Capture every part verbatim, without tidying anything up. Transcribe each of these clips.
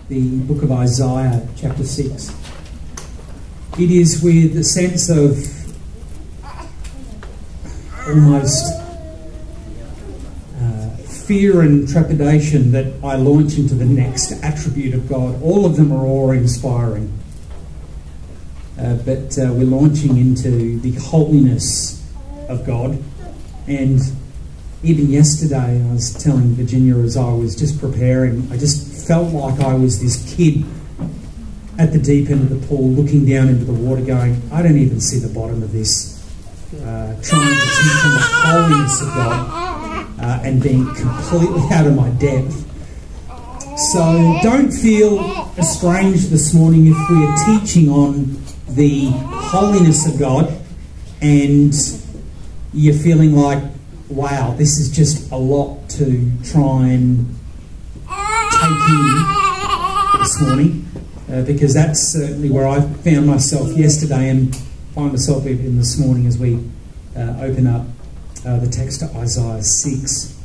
the book of Isaiah, chapter six. It is with a sense of almost uh, fear and trepidation that I launch into the next attribute of God. All of them are awe-inspiring. Uh, but uh, we're launching into the holiness of God. And even yesterday, I was telling Virginia as I was just preparing, I just felt like I was this kid at the deep end of the pool, looking down into the water going, I don't even see the bottom of this. Uh, trying to teach on the holiness of God uh, and being completely out of my depth. So don't feel estranged this morning if we are teaching on the holiness of God and you're feeling like, wow, this is just a lot to try and take in this morning, uh, because that's certainly where I found myself yesterday and find myself even this morning as we uh, open up uh, the text to Isaiah six.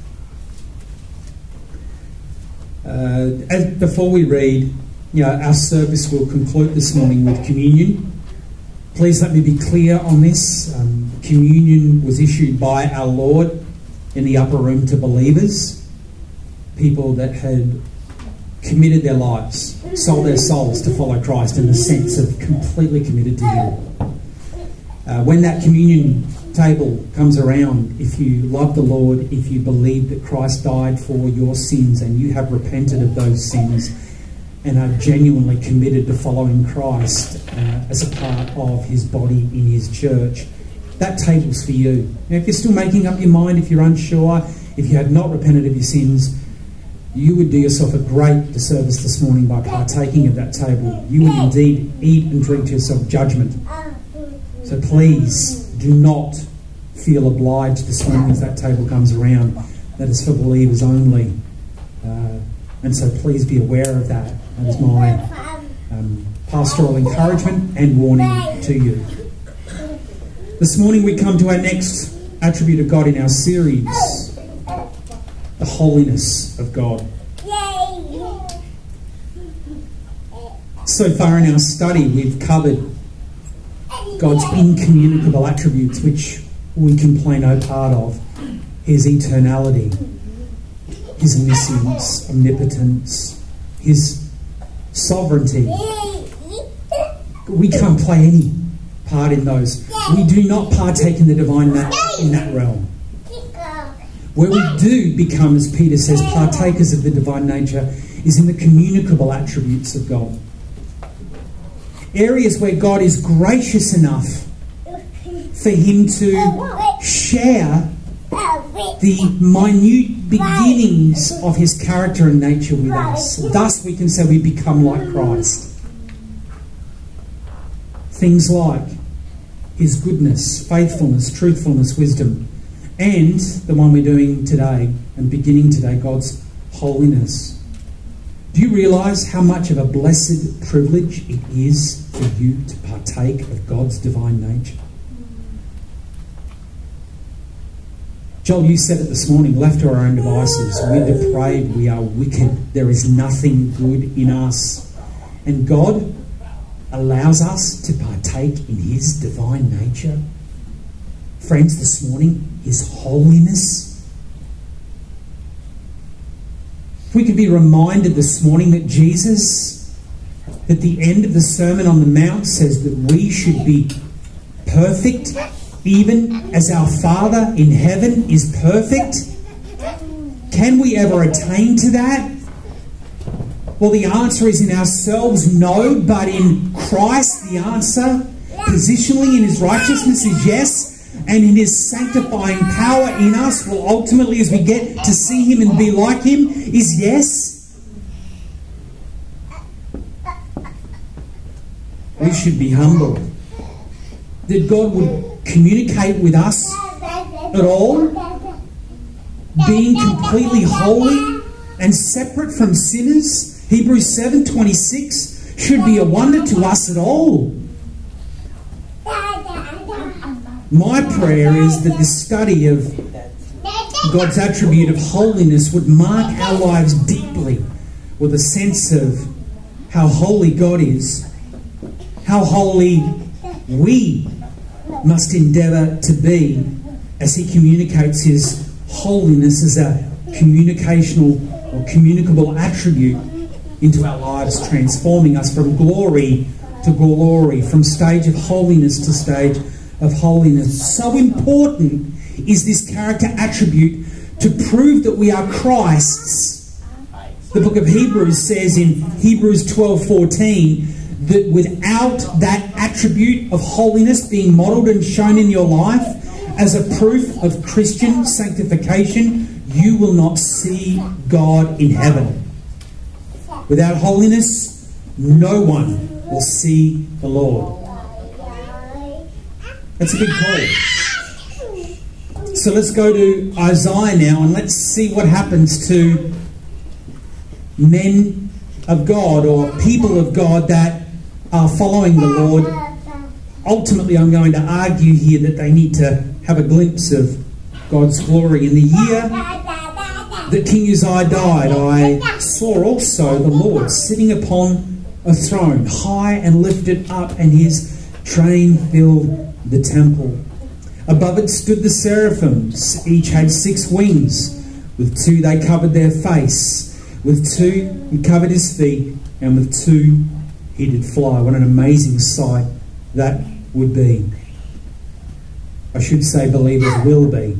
Uh, as, before we read, you know, our service will conclude this morning with communion. Please let me be clear on this. Um, communion was issued by our Lord in the upper room to believers, people that had committed their lives, sold their souls to follow Christ in the sense of completely committed to Him. Uh, when that communion table comes around, if you love the Lord, if you believe that Christ died for your sins and you have repented of those sins and are genuinely committed to following Christ uh, as a part of His body in His church, that table's for you. Now, if you're still making up your mind, if you're unsure, if you have not repented of your sins, you would do yourself a great disservice this morning by partaking of that table. You would indeed eat and drink to yourself judgment. So please do not feel obliged this morning as that table comes around. That is for believers only. Uh, and so please be aware of that. That is my um, pastoral encouragement and warning to you. This morning we come to our next attribute of God in our series, the holiness of God. So far in our study we've covered God's incommunicable attributes, which we can play no part of. His eternality, His omniscience, omnipotence, His sovereignty. We can't play any part in those. We do not partake in the divine nature in that realm. Where we do become, as Peter says, partakers of the divine nature is in the communicable attributes of God. Areas where God is gracious enough for Him to share the minute beginnings of His character and nature with us. Thus we can say we become like Christ. Things like His goodness, faithfulness, truthfulness, wisdom, and the one we're doing today and beginning today, God's holiness. Do you realise how much of a blessed privilege it is for you to partake of God's divine nature? Joel, you said it this morning, left to our own devices, we're depraved, we are wicked, there is nothing good in us. And God allows us to partake in His divine nature. Friends, this morning, His holiness. If we could be reminded this morning that Jesus, at the end of the Sermon on the Mount, says that we should be perfect, even as our Father in heaven is perfect. Can we ever attain to that? Well, the answer is in ourselves, no, but in Christ, the answer, positionally in His righteousness, is yes. And in His sanctifying power in us, well, ultimately, as we get to see Him and be like Him, is yes. We should be humble. That God would communicate with us at all, being completely holy and separate from sinners. Hebrews seven twenty-six should be a wonder to us at all. My prayer is that the study of God's attribute of holiness would mark our lives deeply with a sense of how holy God is, how holy we must endeavour to be as he communicates his holiness as a communicational or communicable attribute into our lives, transforming us from glory to glory, from stage of holiness to stage of holiness. So important is this character attribute to prove that we are Christ's. The book of Hebrews says in Hebrews twelve fourteen that without that attribute of holiness being modelled and shown in your life as a proof of Christian sanctification, you will not see God in heaven. Without holiness, no one will see the Lord. That's a big call. So let's go to Isaiah now and let's see what happens to men of God or people of God that are following the Lord. Ultimately, I'm going to argue here that they need to have a glimpse of God's glory. In the year that King Uzziah died, I saw also the Lord sitting upon a throne, high and lifted up, and his train filled the temple. Above it stood the seraphims. Each had six wings. With two they covered their face. With two he covered his feet. And with two he did fly. What an amazing sight that would be. I should say believers will be.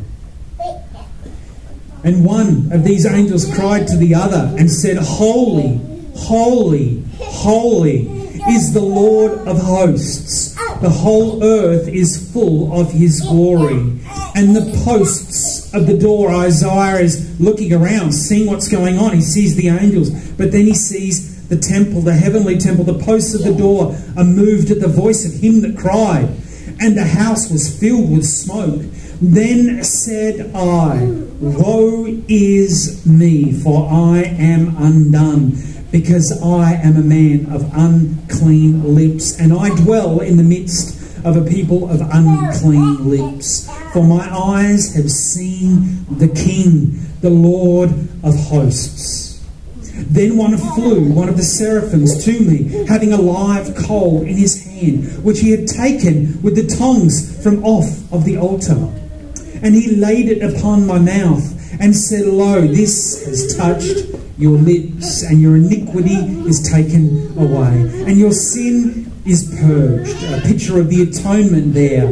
And one of these angels cried to the other and said, Holy, holy, holy is the Lord of hosts. The whole earth is full of his glory. And the posts of the door, Isaiah is looking around, seeing what's going on. He sees the angels, but then he sees the temple, the heavenly temple. The posts of the door are moved at the voice of him that cried, and the house was filled with smoke. Then said I, Woe is me, for I am undone, because I am a man of unclean lips, and I dwell in the midst of a people of unclean lips. For my eyes have seen the King, the Lord of hosts. Then one flew, one of the seraphims, to me, having a live coal in his hand, which he had taken with the tongs from off of the altar. And he laid it upon my mouth, and said, Lo, this has touched your lips, and your iniquity is taken away, and your sin is purged. A picture of the atonement there.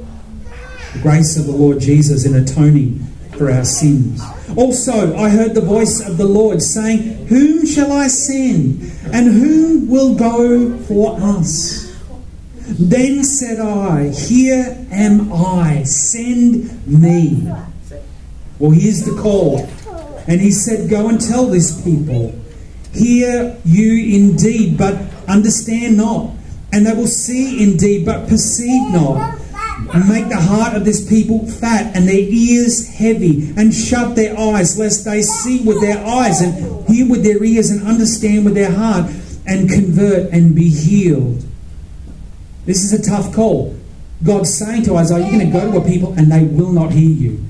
The grace of the Lord Jesus in atoning for our sins. Also, I heard the voice of the Lord saying, Whom shall I send? And whom will go for us? Then said I, Here am I, send me. Well, here's the call. And he said, Go and tell this people, Hear you indeed, but understand not. And they will see indeed, but perceive not. And make the heart of this people fat, and their ears heavy, and shut their eyes, lest they see with their eyes, and hear with their ears, and understand with their heart, and convert and be healed. This is a tough call. God's saying to Isaiah, you're going to go to a people and they will not hear you.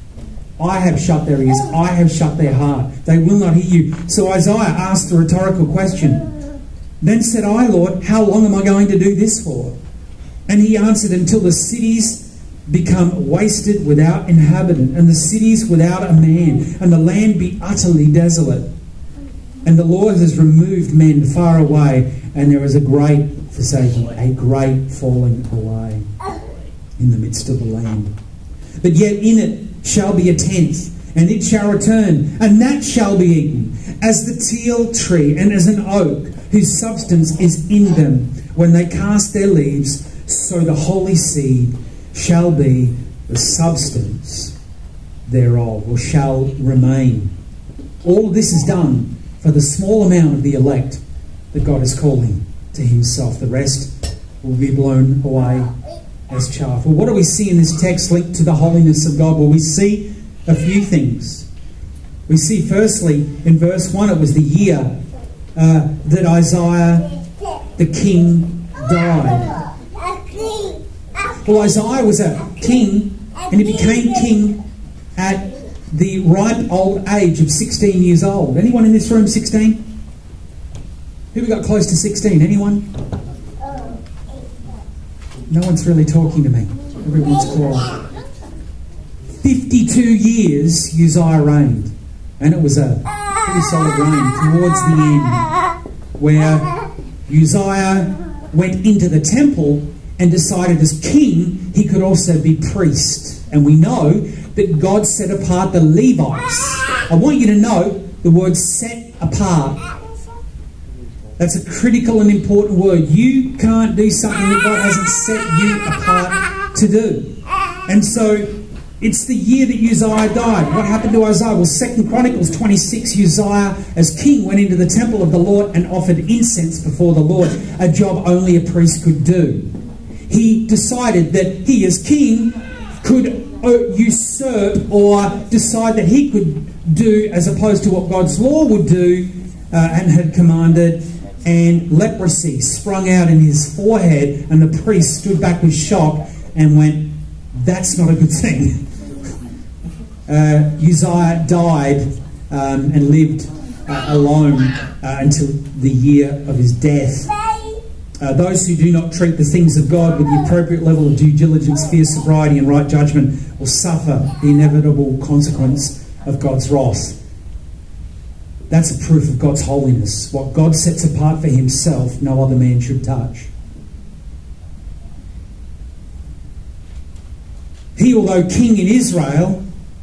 I have shut their ears. I have shut their heart. They will not hear you. So Isaiah asked the rhetorical question. Then said I, Lord, how long am I going to do this for? And he answered, until the cities become wasted without inhabitant, and the cities without a man, and the land be utterly desolate. And the Lord has removed men far away, and there is a great forsaking, a great falling away in the midst of the land. But yet in it shall be a tenth, and it shall return, and that shall be eaten, as the teal tree, and as an oak, whose substance is in them. When they cast their leaves, so the holy seed shall be the substance thereof, or shall remain. All this is done for the small amount of the elect that God is calling to himself. The rest will be blown away as chaff. Well, what do we see in this text linked to the holiness of God? Well, we see a few things. We see firstly, in verse one, it was the year uh, that Isaiah the king died. Well, Isaiah was a king, and he became king at the ripe old age of sixteen years old. Anyone in this room sixteen? Who got close to sixteen? Anyone? No one's really talking to me. Everyone's quiet. fifty-two years Uzziah reigned. And it was a pretty solid reign towards the end, where Uzziah went into the temple and decided as king he could also be priest. And we know that God set apart the Levites. I want you to know the word set apart. That's a critical and important word. You can't do something that God hasn't set you apart to do. And so it's the year that Uzziah died. What happened to Uzziah? Well, Second Chronicles twenty-six, Uzziah as king went into the temple of the Lord and offered incense before the Lord, a job only a priest could do. He decided that he as king could usurp or decide that he could do as opposed to what God's law would do uh, and had commanded, and leprosy sprung out in his forehead, and the priest stood back with shock and went, that's not a good thing. Uh, Uzziah died um, and lived uh, alone uh, until the year of his death. Uh, those who do not treat the things of God with the appropriate level of due diligence, fear, sobriety and right judgment will suffer the inevitable consequence of God's wrath. That's a proof of God's holiness. What God sets apart for himself, no other man should touch. He, although king in Israel,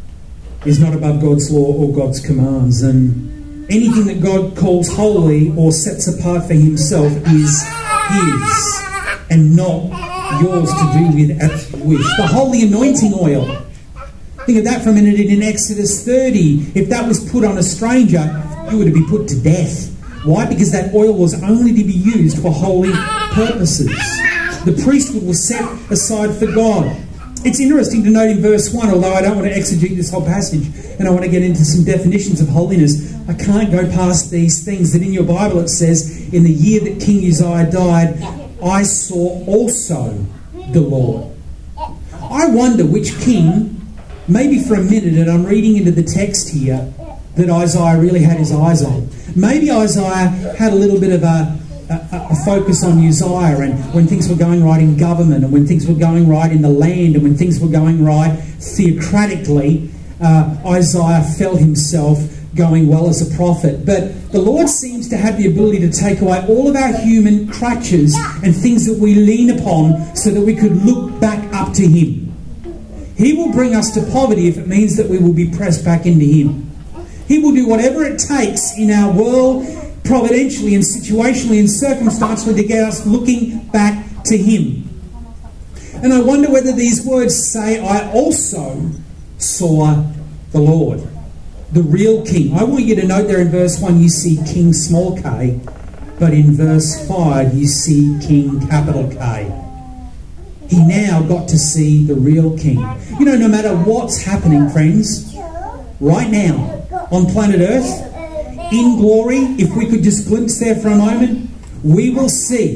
is not above God's law or God's commands. And anything that God calls holy or sets apart for himself is his and not yours to do with as you wish. The holy anointing oil. Think of that for a minute. In Exodus thirty, if that was put on a stranger, you were to be put to death. Why? Because that oil was only to be used for holy purposes. The priesthood was set aside for God. It's interesting to note in verse one, although I don't want to exegete this whole passage and I want to get into some definitions of holiness, I can't go past these things, that in your Bible it says, in the year that King Uzziah died, I saw also the Lord. I wonder which king, maybe for a minute, and I'm reading into the text here, that Isaiah really had his eyes on. Maybe Isaiah had a little bit of a A, a focus on Uzziah, and when things were going right in government, and when things were going right in the land, and when things were going right theocratically, uh, Isaiah felt himself going well as a prophet. But the Lord seems to have the ability to take away all of our human crutches and things that we lean upon so that we could look back up to him. He will bring us to poverty if it means that we will be pressed back into him. He will do whatever it takes in our world, providentially and situationally and circumstantially, to get us looking back to him. And I wonder whether these words say, I also saw the Lord, the real king. I want you to note there in verse one you see King small k, but in verse five you see King capital K. He now got to see the real king. You know, no matter what's happening, friends, right now on planet Earth, in glory, if we could just glimpse there for a moment, we will see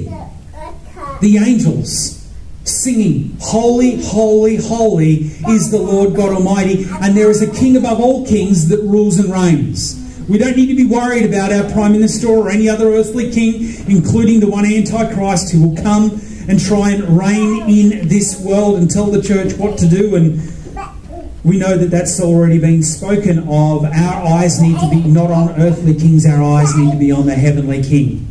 the angels singing, holy, holy, holy is the Lord God Almighty, and there is a king above all kings that rules and reigns. We don't need to be worried about our Prime Minister or any other earthly king, including the one Antichrist who will come and try and reign in this world and tell the church what to do. And we know that that's already been spoken of. Our eyes need to be not on earthly kings, our eyes need to be on the heavenly king.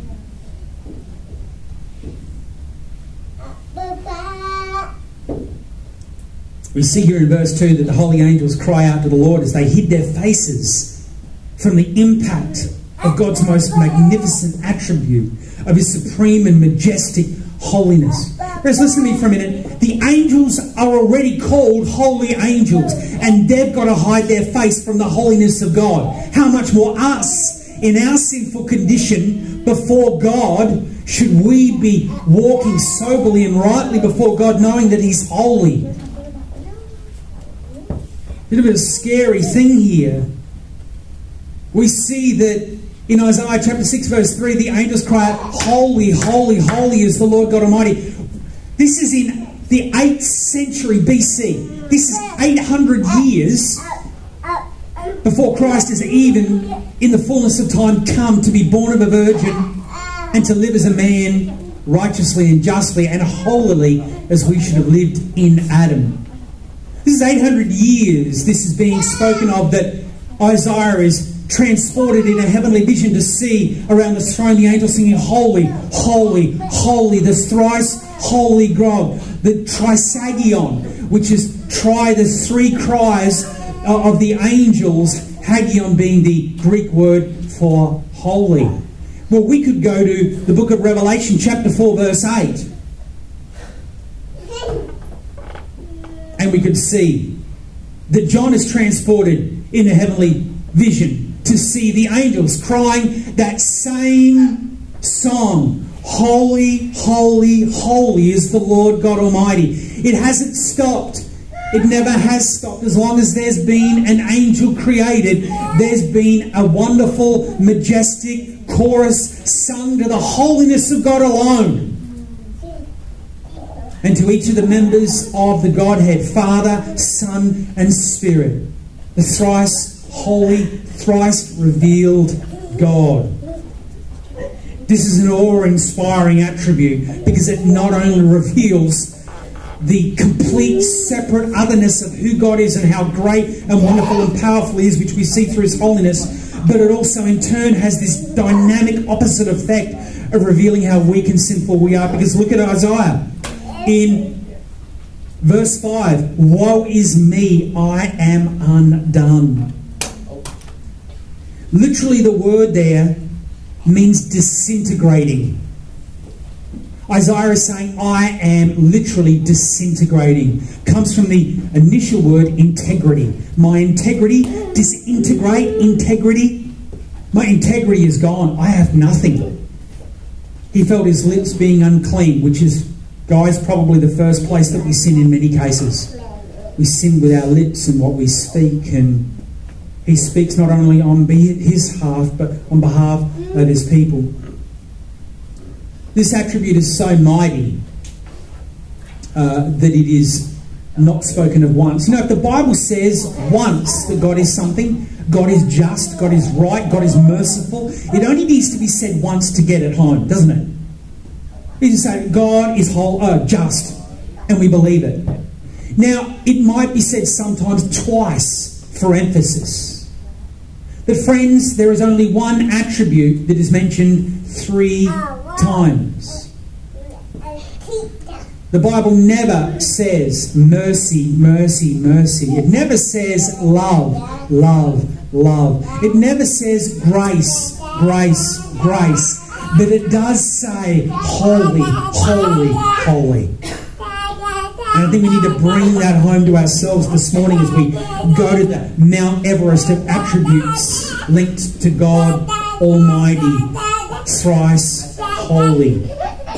We see here in verse two that the holy angels cry out to the Lord as they hid their faces from the impact of God's most magnificent attribute, of his supreme and majestic holiness. Friends, listen to me for a minute. The angels are already called holy angels, and they've got to hide their face from the holiness of God. How much more us, in our sinful condition before God, should we be walking soberly and rightly before God, knowing that he's holy? Bit of a scary thing here. We see that in Isaiah chapter six verse three, the angels cry out, holy, holy, holy is the Lord God Almighty. This is in the eighth century B C. This is eight hundred years before Christ has even, in the fullness of time, come to be born of a virgin, and to live as a man righteously and justly and holily as we should have lived in Adam. This is eight hundred years this is being spoken of, that Isaiah is transported in a heavenly vision to see around the throne the angels singing, holy, holy, holy, the thrice holy God, the trisagion, which is try the three cries of the angels, hagion being the Greek word for holy. Well, we could go to the book of Revelation chapter four verse eight, and we could see that John is transported in a heavenly vision to see the angels crying that same song, holy, holy, holy is the Lord God Almighty. It hasn't stopped. It never has stopped. As long as there's been an angel created, there's been a wonderful, majestic chorus sung to the holiness of God alone. And to each of the members of the Godhead, Father, Son, and Spirit, the thrice holy, thrice revealed God. This is an awe-inspiring attribute because it not only reveals the complete separate otherness of who God is and how great and wonderful and powerful He is, which we see through His holiness, but it also in turn has this dynamic opposite effect of revealing how weak and sinful we are. Because look at Isaiah in verse five, woe is me, I am undone. Literally the word there means disintegrating. Isaiah is saying, I am literally disintegrating. Comes from the initial word integrity. My integrity, disintegrate, integrity. My integrity is gone. I have nothing. He felt his lips being unclean, which is, guys, probably the first place that we sin in many cases. We sin with our lips and what we speak, and He speaks not only on His half, but on behalf of His people. This attribute is so mighty uh, that it is not spoken of once. You know, if the Bible says once that God is something, God is just, God is right, God is merciful, it only needs to be said once to get it home, doesn't it? You just say, God is whole, uh, just, and we believe it. Now, it might be said sometimes twice for emphasis. But friends, there is only one attribute that is mentioned three times. The Bible never says mercy, mercy, mercy. It never says love, love, love. It never says grace, grace, grace. But it does say holy, holy, holy. And I think we need to bring that home to ourselves this morning as we go to the Mount Everest of attributes linked to God Almighty, thrice holy.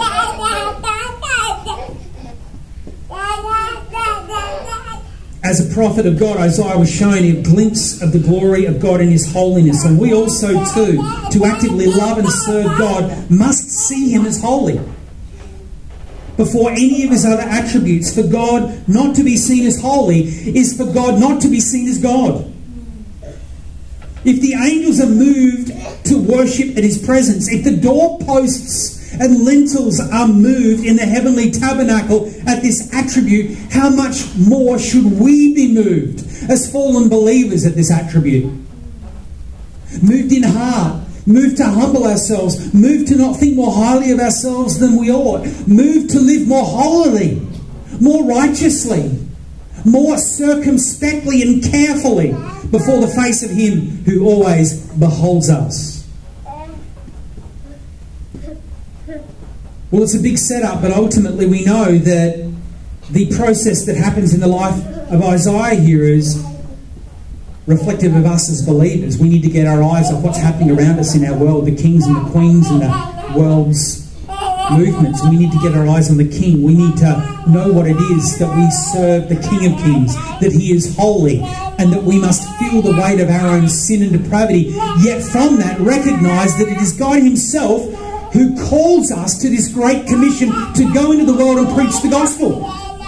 As a prophet of God, Isaiah was shown a glimpse of the glory of God in His holiness. And we also too, to actively love and serve God, must see Him as holy before any of His other attributes. For God not to be seen as holy is for God not to be seen as God. If the angels are moved to worship at His presence, if the doorposts and lintels are moved in the heavenly tabernacle at this attribute, how much more should we be moved as fallen believers at this attribute? Moved in heart, moved to humble ourselves, moved to not think more highly of ourselves than we ought, moved to live more holily, more righteously, more circumspectly and carefully before the face of Him who always beholds us. Well, it's a big setup, but ultimately we know that the process that happens in the life of Isaiah here is reflective of us as believers. We need to get our eyes off what's happening around us in our world, the kings and the queens and the world's movements. We need to get our eyes on the King. We need to know what it is that we serve the King of Kings, that He is holy, and that we must feel the weight of our own sin and depravity, yet from that recognise that it is God Himself who calls us to this great commission to go into the world and preach the gospel.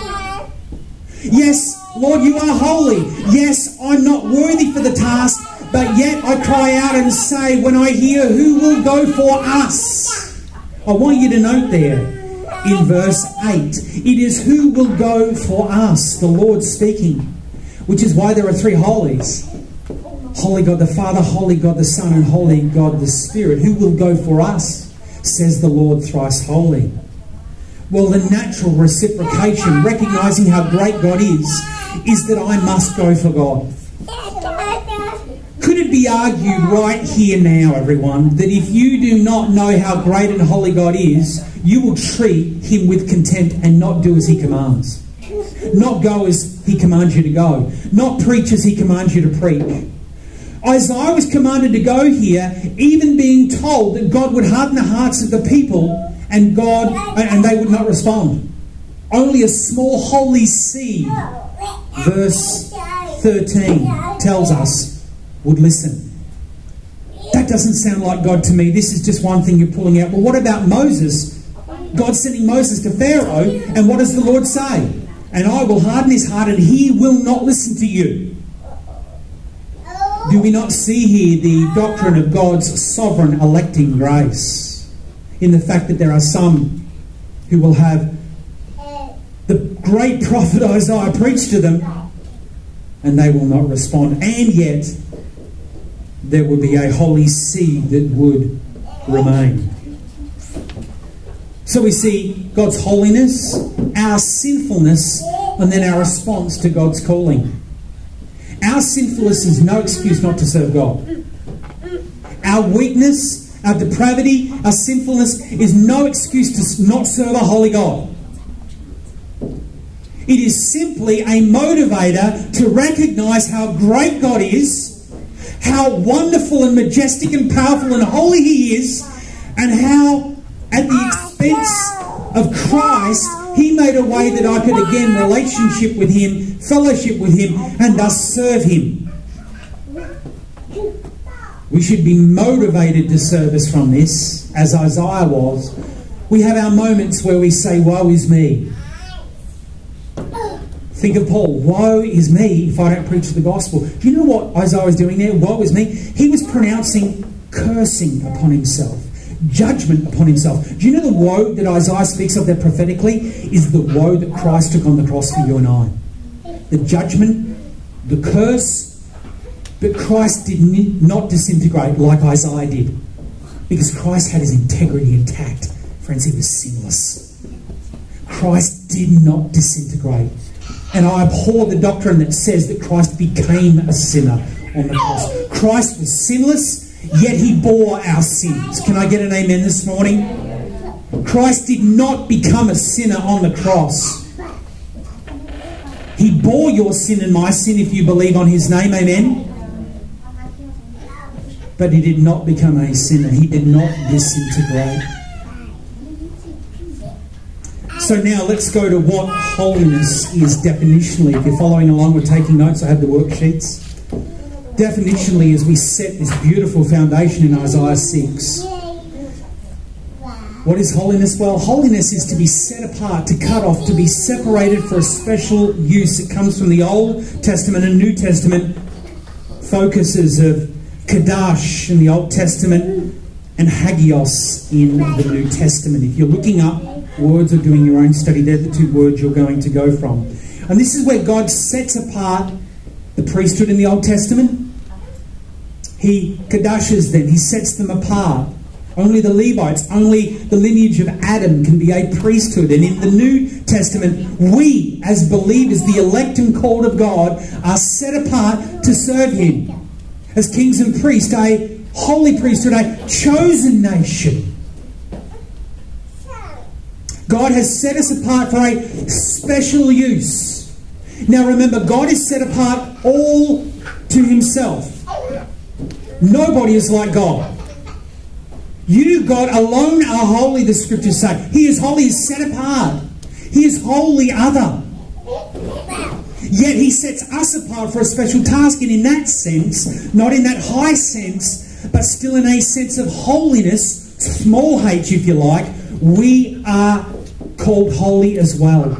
Yes, Lord, You are holy. Yes, I'm not worthy for the task, but yet I cry out and say, when I hear, who will go for us? I want you to note there in verse eight, it is who will go for us, the Lord speaking, which is why there are three holies. Holy God the Father, Holy God the Son, and Holy God the Spirit. Who will go for us, says the Lord thrice holy. Well, the natural reciprocation, recognising how great God is, is that I must go for God. Could it be argued right here now, everyone, that if you do not know how great and holy God is, you will treat him with contempt and not do as he commands? Not go as he commands you to go. Not preach as he commands you to preach. Isaiah was commanded to go here, even being told that God would harden the hearts of the people and God and they would not respond. Only a small holy seed, verse thirteen tells us, would listen. That doesn't sound like God to me. This is just one thing you're pulling out. Well, what about Moses? God sending Moses to Pharaoh, and what does the Lord say? And I will harden his heart and he will not listen to you. Do we not see here the doctrine of God's sovereign electing grace? In the fact that there are some who will have the great prophet Isaiah preach to them and they will not respond. And yet there will be a holy seed that would remain. So we see God's holiness, our sinfulness, and then our response to God's calling. Our sinfulness is no excuse not to serve God. Our weakness, our depravity, our sinfulness is no excuse to not serve a holy God. It is simply a motivator to recognise how great God is, how wonderful and majestic and powerful and holy he is, and how at the expense of Christ he made a way that I could again relationship with him, fellowship with him, and thus serve him. We should be motivated to service from this, as Isaiah was. We have our moments where we say, woe is me. Think of Paul. Woe is me if I don't preach the gospel. Do you know what Isaiah was doing there? Woe is me. He was pronouncing cursing upon himself. Judgment upon himself. Do you know the woe that Isaiah speaks of there prophetically is the woe that Christ took on the cross for you and I? The judgment, the curse, but Christ did not disintegrate like Isaiah did, because Christ had his integrity intact. Friends, he was sinless. Christ did not disintegrate. And I abhor the doctrine that says that Christ became a sinner on the cross. Christ was sinless, yet he bore our sins. Can I get an amen this morning? Christ did not become a sinner on the cross. He bore your sin and my sin if you believe on his name, amen? But he did not become a sinner. He did not disintegrate. So now let's go to what holiness is definitionally. If you're following along or taking notes, I have the worksheets. Definitionally, as we set this beautiful foundation in Isaiah six. What is holiness? Well, holiness is to be set apart, to cut off, to be separated for a special use. It comes from the Old Testament and New Testament focuses of Kadash in the Old Testament and Hagios in the New Testament. If you're looking up words or doing your own study, they're the two words you're going to go from. And this is where God sets apart the priesthood in the Old Testament. He kadashes them, he sets them apart. Only the Levites, only the lineage of Adam can be a priesthood. And in the New Testament, we as believers, the elect and called of God, are set apart to serve him. As kings and priests, a holy priesthood, a chosen nation. God has set us apart for a special use. Now remember, God is set apart all to himself. Nobody is like God. You, God, alone are holy, the scriptures say. He is holy, he is set apart. He is wholly other. Yet he sets us apart for a special task, and in that sense, not in that high sense, but still in a sense of holiness, small h if you like, we are called holy as well.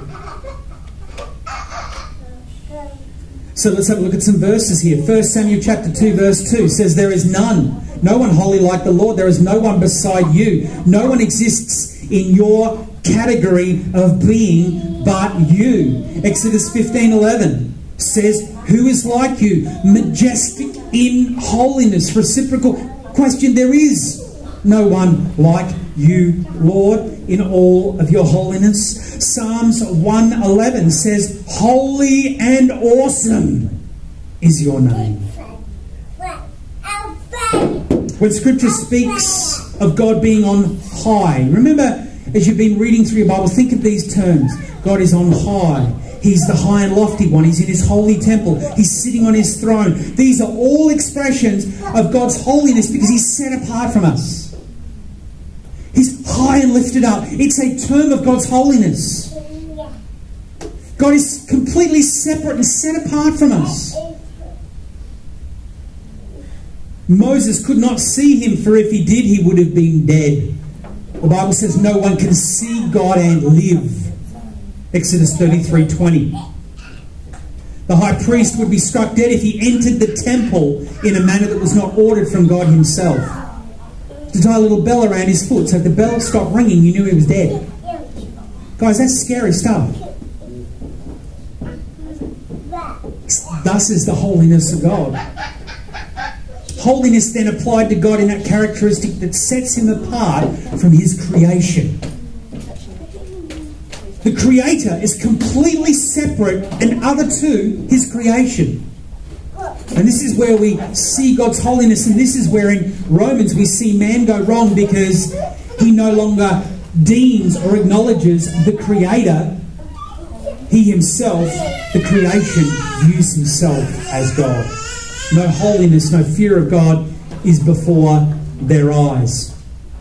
So let's have a look at some verses here. First Samuel chapter two verse two says, there is none, No one holy like the Lord. There is no one beside you. No one exists in your category of being but you. Exodus fifteen eleven says, who is like you? Majestic in holiness. Reciprocal question, there is no one like you, Lord, in all of your holiness. Psalms one eleven says, holy and awesome is your name. When Scripture speaks of God being on high, remember, as you've been reading through your Bible, think of these terms. God is on high. He's the high and lofty one. He's in his holy temple. He's sitting on his throne. These are all expressions of God's holiness because he's set apart from us. He's high and lifted up. It's a term of God's holiness. God is completely separate and set apart from us. Moses could not see him, for if he did, he would have been dead. The Bible says no one can see God and live. Exodus thirty-three twenty. The high priest would be struck dead if he entered the temple in a manner that was not ordered from God himself. To tie a little bell around his foot, so if the bell stopped ringing, you knew he was dead. Guys, that's scary stuff. Thus is the holiness of God. Holiness then applied to God in that characteristic that sets him apart from his creation. The Creator is completely separate and other to his creation. And this is where we see God's holiness, and this is where in Romans we see man go wrong because he no longer deems or acknowledges the Creator. He himself, the creation, views himself as God. No holiness, no fear of God is before their eyes.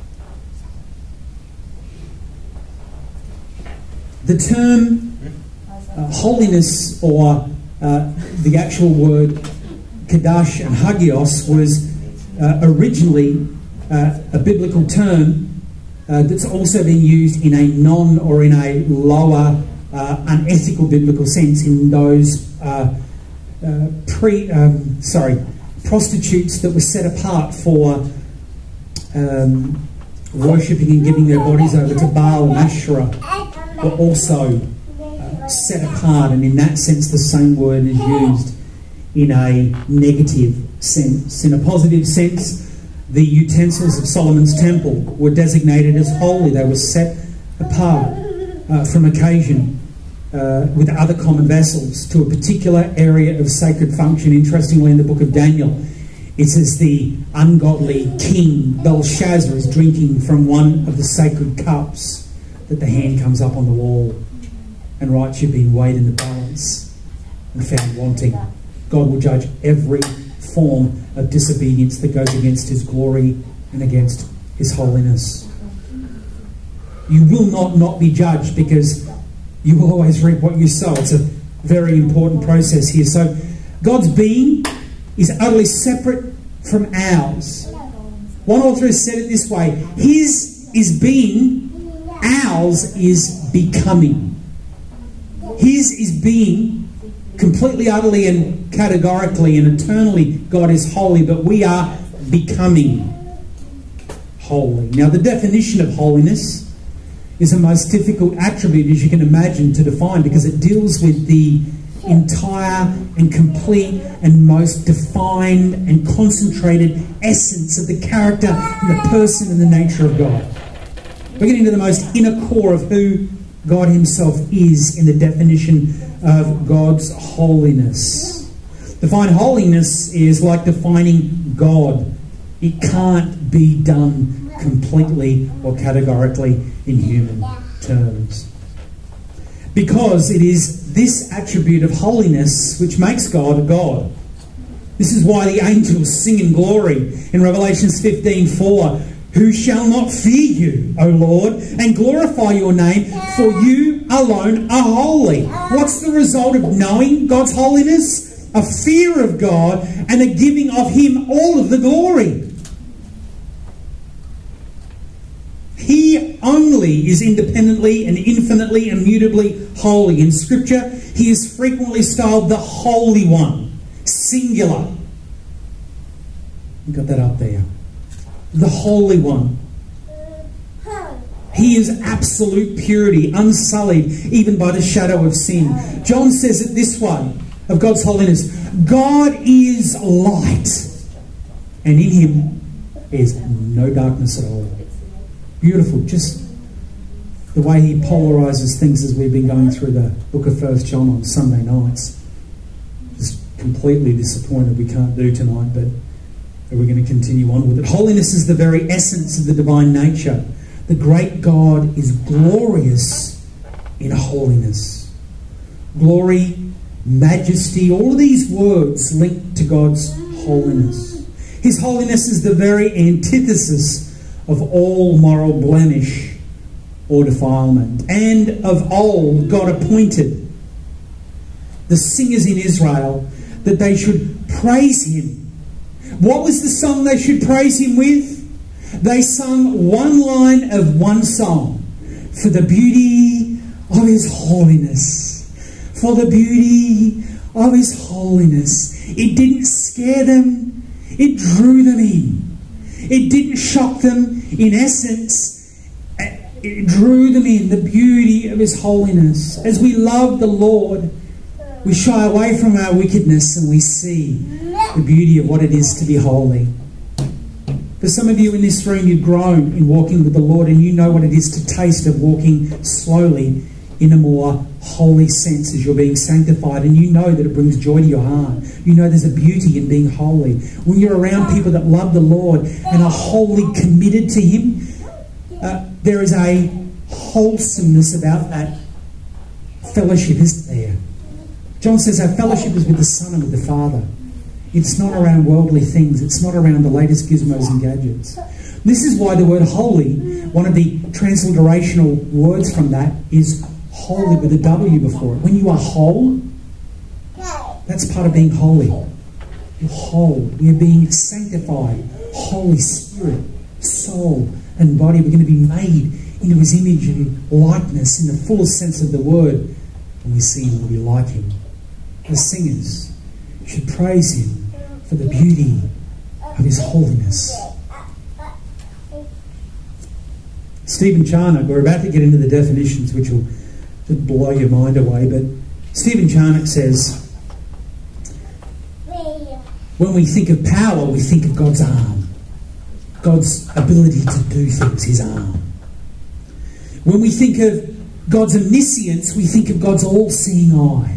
The term uh, holiness, or uh, the actual word Kadash and Hagios, was uh, originally uh, a biblical term uh, that's also been used in a non or in a lower uh, unethical biblical sense in those uh, uh, pre um, sorry prostitutes that were set apart for um, worshipping and giving their bodies over to Baal and Asherah. Were also uh, set apart, and in that sense the same word is used in a negative sense. In a positive sense, the utensils of Solomon's temple were designated as holy. They were set apart uh, from occasion uh, with other common vessels to a particular area of sacred function. Interestingly, in the book of Daniel, it says the ungodly king Belshazzar is drinking from one of the sacred cups, that the hand comes up on the wall and writes, you've been weighed in the balance and found wanting. God will judge every form of disobedience that goes against his glory and against his holiness. You will not not be judged because you will always reap what you sow. It's a very important process here. So God's being is utterly separate from ours. One author has said it this way: his is being, ours is becoming. His is being completely, utterly, and categorically and eternally. God is holy, but we are becoming holy. Now, the definition of holiness is the most difficult attribute, as you can imagine, to define, because it deals with the entire and complete and most defined and concentrated essence of the character and the person and the nature of God. We're getting to the most inner core of who God himself is in the definition of God's holiness. Define holiness is like defining God. It can't be done completely or categorically in human terms. Because it is this attribute of holiness which makes God a God. This is why the angels sing in glory in Revelation fifteen four. Who shall not fear you, O Lord, and glorify your name, for you alone are holy. What's the result of knowing God's holiness? A fear of God and a giving of him all of the glory. He only is independently and infinitely, immutably holy. In Scripture, he is frequently styled the Holy One, singular. You got that up there. the Holy One. He is absolute purity, unsullied even by the shadow of sin. John says it this way of God's holiness: God is light, and in him is no darkness at all. Beautiful. Just the way he polarises things as we've been going through the book of First John on Sunday nights. Just completely disappointed we can't do tonight, but we're going to continue on with it. Holiness is the very essence of the divine nature. The great God is glorious in holiness. Glory, majesty, all of these words linked to God's holiness. His holiness is the very antithesis of all moral blemish or defilement. And of old, God appointed the singers in Israel that they should praise him. What was the song they should praise him with? They sung one line of one song: for the beauty of his holiness. For the beauty of his holiness. It didn't scare them, it drew them in. It didn't shock them. In essence, it drew them in, the beauty of his holiness. As we love the Lord, we shy away from our wickedness and we see the beauty of what it is to be holy. For some of you in this room, you've grown in walking with the Lord, and you know what it is to taste of walking slowly in a more holy sense as you're being sanctified, and you know that it brings joy to your heart. You know there's a beauty in being holy. When you're around people that love the Lord and are wholly committed to him, uh, there is a wholesomeness about that fellowship, isn't there? John says our fellowship is with the Son and with the Father. It's not around worldly things. It's not around the latest gizmos and gadgets. This is why the word holy, one of the transliterational words from that is holy with a W before it. When you are whole, that's part of being holy. You're whole. We are being sanctified. Holy Spirit, soul and body. We're going to be made into his image and likeness in the fullest sense of the word. When we see him, we'll be like him. The singers should praise him for the beauty of his holiness. Stephen Charnock, we're about to get into the definitions which will just blow your mind away, but Stephen Charnock says, when we think of power, we think of God's arm. God's ability to do things, his arm. When we think of God's omniscience, we think of God's all-seeing eye.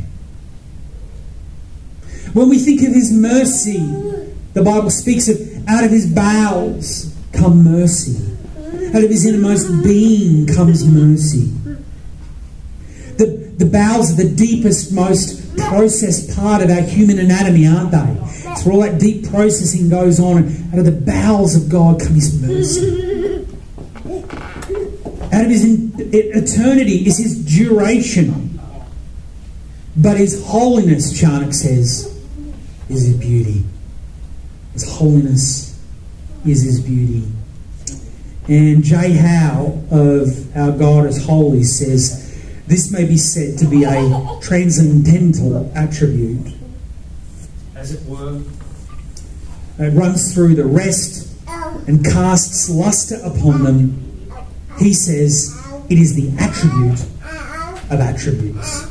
When we think of his mercy, the Bible speaks of out of his bowels come mercy. Out of his innermost being comes mercy. The, the bowels are the deepest, most processed part of our human anatomy, aren't they? It's where all that deep processing goes on, and out of the bowels of God comes his mercy. Out of his in, eternity is his duration. But his holiness, Charnock says, is his beauty. His holiness is his beauty. And J. Howe of Our God is Holy says, this may be said to be a transcendental attribute, as it were. It runs through the rest and casts lustre upon them. He says it is the attribute of attributes.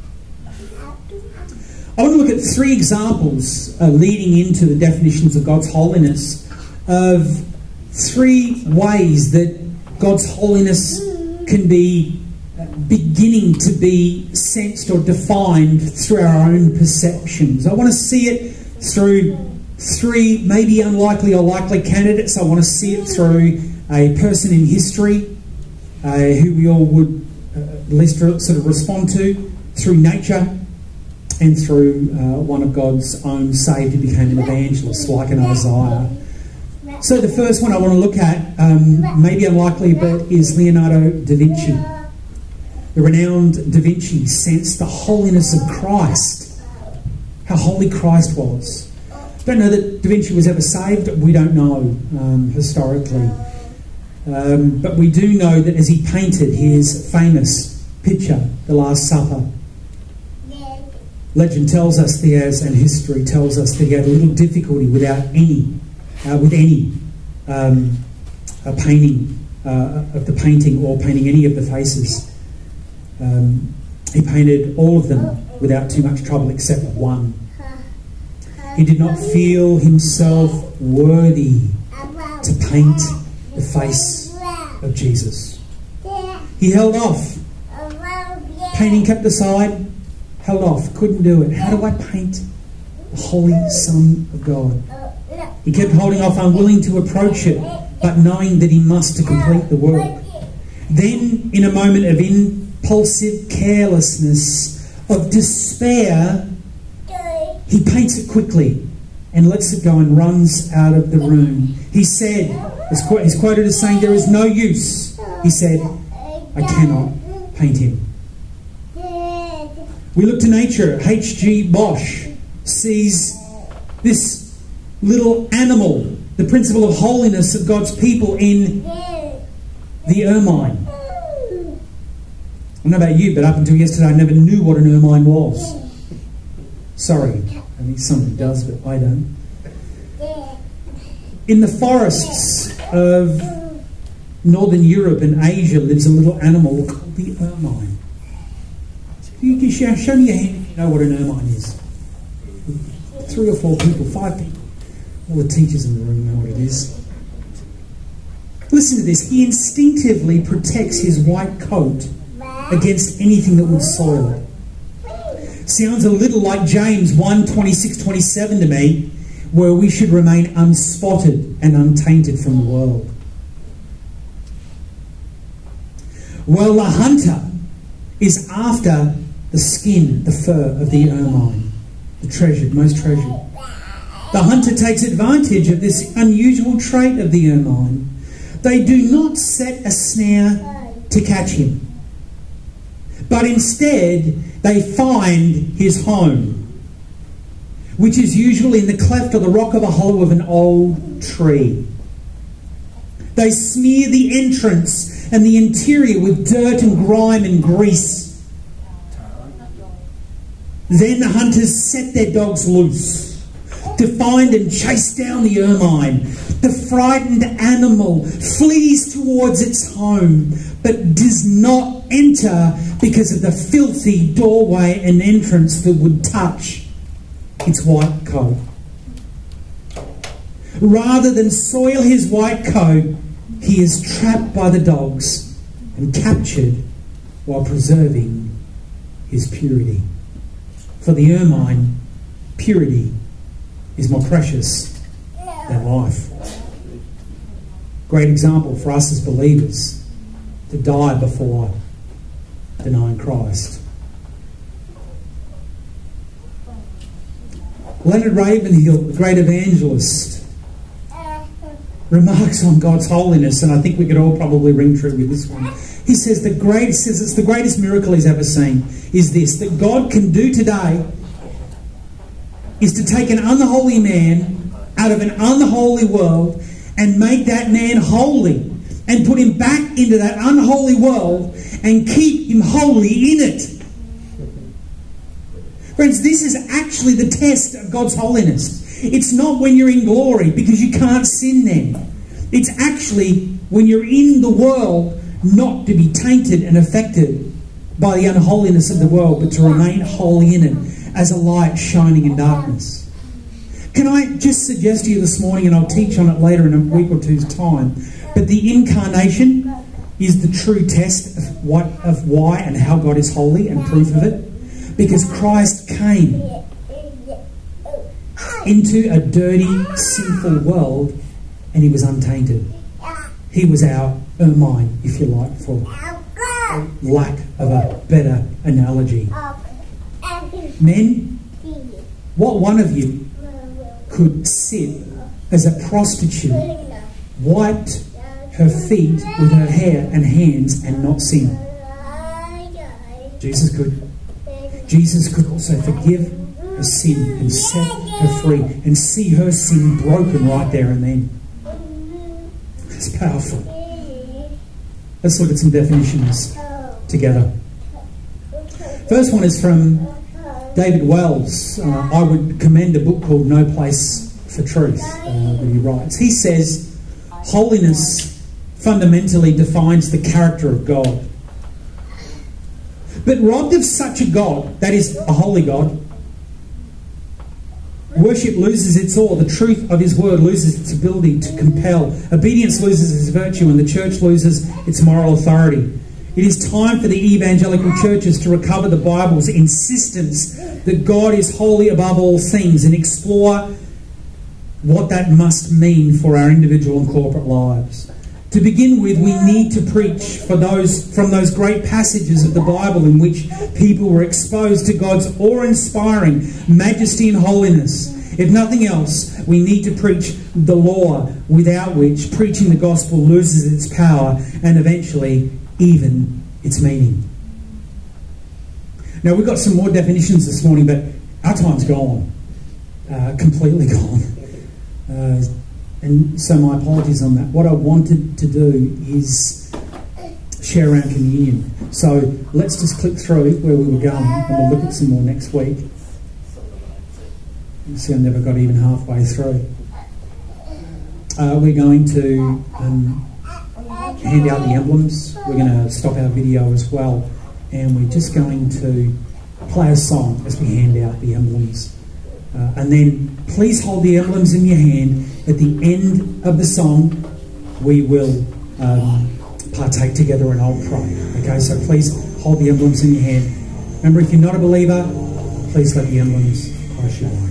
I want to look at three examples uh, leading into the definitions of God's holiness, of three ways that God's holiness can be uh, beginning to be sensed or defined through our own perceptions. I want to see it through three maybe unlikely or likely candidates. I want to see it through a person in history uh, who we all would uh, at least sort of respond to, through nature, and through uh, one of God's own saved who became an evangelist, like an Isaiah. So the first one I want to look at, um, maybe unlikely, but is Leonardo da Vinci. The renowned Da Vinci sensed the holiness of Christ, how holy Christ was. Don't know that Da Vinci was ever saved. We don't know um, historically. Um, but we do know that as he painted his famous picture, The Last Supper, legend tells us there, and history tells us that he had a little difficulty without any, uh, with any um, a painting uh, of the painting or painting any of the faces. Um, he painted all of them without too much trouble except one. He did not feel himself worthy to paint the face of Jesus. He held off. Painting kept aside, held off, couldn't do it. How do I paint the Holy Son of God? He kept holding off, unwilling to approach it, but knowing that he must to complete the work. Then, in a moment of impulsive carelessness, of despair, he paints it quickly and lets it go and runs out of the room. He said, he's quoted as saying, "There is no use." He said, "I cannot paint him." We look to nature. H G Bosch sees this little animal, the principle of holiness of God's people, in the ermine. I don't know about you, but up until yesterday I never knew what an ermine was. Sorry, I think somebody does, but I don't. In the forests of Northern Europe and Asia lives a little animal called the ermine. You can show, show me your hand if you know what an ermine is. Three or four people, five people. All the teachers in the room know what it is. Listen to this. He instinctively protects his white coat against anything that would soil it. Sounds a little like James one, twenty-six, twenty-seven to me, where we should remain unspotted and untainted from the world. Well, the hunter is after the skin, the fur of the ermine, the treasured, most treasured. The hunter takes advantage of this unusual trait of the ermine. They do not set a snare to catch him, but instead they find his home, which is usually in the cleft or the rock of a hollow of an old tree. They smear the entrance and the interior with dirt and grime and grease. Then the hunters set their dogs loose to find and chase down the ermine. The frightened animal flees towards its home, but does not enter because of the filthy doorway and entrance that would touch its white coat. Rather than soil his white coat, he is trapped by the dogs and captured while preserving his purity. For the ermine, purity is more precious than life. Great example for us as believers to die before denying Christ. Leonard Ravenhill, the great evangelist, remarks on God's holiness, and I think we could all probably ring true with this one. He says the greatest, says it's the greatest miracle he's ever seen is this, that God can do today is to take an unholy man out of an unholy world and make that man holy and put him back into that unholy world and keep him holy in it. Friends, this is actually the test of God's holiness. It's not when you're in glory because you can't sin then. It's actually when you're in the world not to be tainted and affected by the unholiness of the world, but to remain holy in it as a light shining in darkness. Can I just suggest to you this morning, and I'll teach on it later in a week or two's time, but the incarnation is the true test of what, of why and how God is holy and proof of it. Because Christ came into a dirty, sinful world and he was untainted. He was our ermine, if you like, for lack of a better analogy. Men, what one of you could sit as a prostitute, wiped her feet with her hair and hands and not sin? Jesus could. Jesus could also forgive her sin and set her free and see her sin broken right there and then. It's powerful. Let's look at some definitions together. First one is from David Wells. Uh, I would commend a book called No Place for Truth uh, that he writes. He says, Holiness fundamentally defines the character of God. But robbed of such a God, that is, a holy God, worship loses its awe. The truth of his word loses its ability to compel. Obedience loses its virtue, and the church loses its moral authority. It is time for the evangelical churches to recover the Bible's insistence that God is holy above all things and explore what that must mean for our individual and corporate lives. To begin with, we need to preach for those from those great passages of the Bible in which people were exposed to God's awe-inspiring majesty and holiness. If nothing else, we need to preach the law, without which preaching the gospel loses its power and eventually even its meaning. Now, we've got some more definitions this morning, but our time's gone. Uh, completely gone. Uh, and so my apologies on that. What I wanted to do is share around communion. So let's just click through where we were going, and we'll look at some more next week. You see, I never got even halfway through. Uh, we're going to um, hand out the emblems. We're going to stop our video as well, and we're just going to play a song as we hand out the emblems. Uh, and then please hold the emblems in your hand. At the end of the song, we will um, partake together and I'll pray. Okay, so please hold the emblems in your hand. Remember, if you're not a believer, please let the emblems pass you by.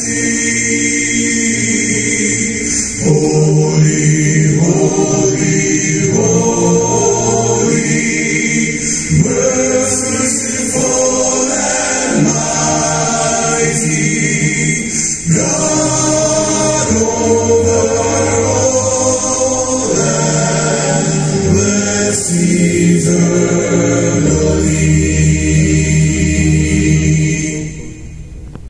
Holy, holy. Amen.